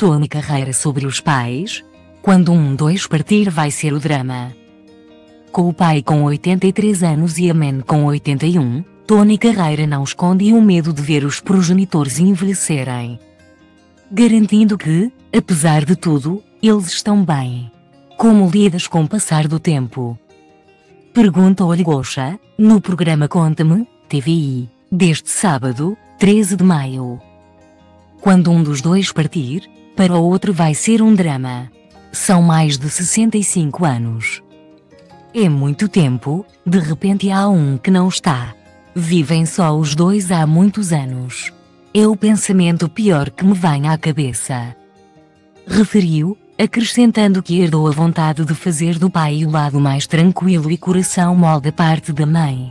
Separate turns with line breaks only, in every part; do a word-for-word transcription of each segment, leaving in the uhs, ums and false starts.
Tony Carreira sobre os pais. Quando um dois partir vai ser o drama. Com o pai com oitenta e três anos e a mãe com oitenta e um, Tony Carreira não esconde o medo de ver os progenitores envelhecerem, garantindo que, apesar de tudo, eles estão bem. Como lidas com o passar do tempo? Pergunta-lhe Gosha, no programa Conta-me, T V I, deste sábado, treze de maio. Quando um dos dois partir, para o outro vai ser um drama. São mais de sessenta e cinco anos. É muito tempo, de repente há um que não está. Vivem só os dois há muitos anos. É o pensamento pior que me vem à cabeça. Referiu, acrescentando que herdou a vontade de fazer do pai o lado mais tranquilo e coração mole da parte da mãe.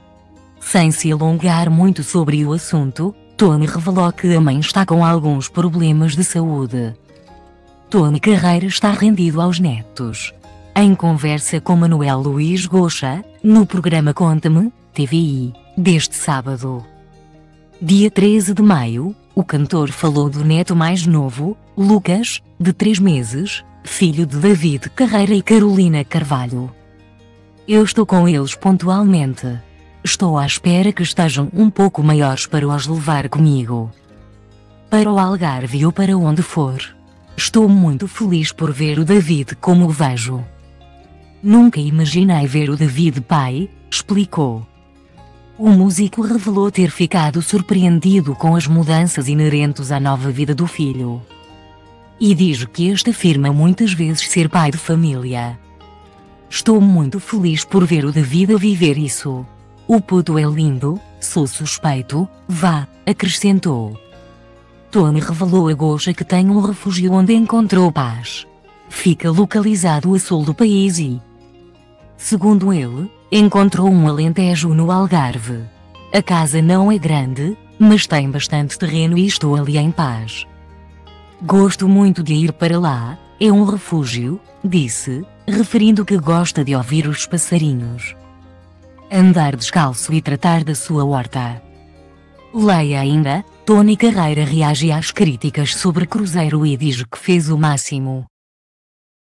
Sem se alongar muito sobre o assunto, Tony revelou que a mãe está com alguns problemas de saúde. Tony Carreira está rendido aos netos. Em conversa com Manuel Luís Gosha, no programa Conta-me, T V I, deste sábado. Dia treze de maio, o cantor falou do neto mais novo, Lucas, de três meses, filho de David Carreira e Carolina Carvalho. Eu estou com eles pontualmente. Estou à espera que estejam um pouco maiores para os levar comigo para o Algarve ou para onde for. Estou muito feliz por ver o David como o vejo. Nunca imaginei ver o David pai, explicou. O músico revelou ter ficado surpreendido com as mudanças inerentes à nova vida do filho. E diz que este afirma muitas vezes ser pai de família. Estou muito feliz por ver o David a viver isso. O puto é lindo, sou suspeito, vá, acrescentou. Tony revelou a Gosha que tem um refúgio onde encontrou paz. Fica localizado a sul do país e, segundo ele, encontrou um alentejo no Algarve. A casa não é grande, mas tem bastante terreno e estou ali em paz. Gosto muito de ir para lá, é um refúgio, disse, referindo que gosta de ouvir os passarinhos, andar descalço e tratar da sua horta. Leia ainda, Tony Carreira reage às críticas sobre Cruzeiro e diz que fez o máximo.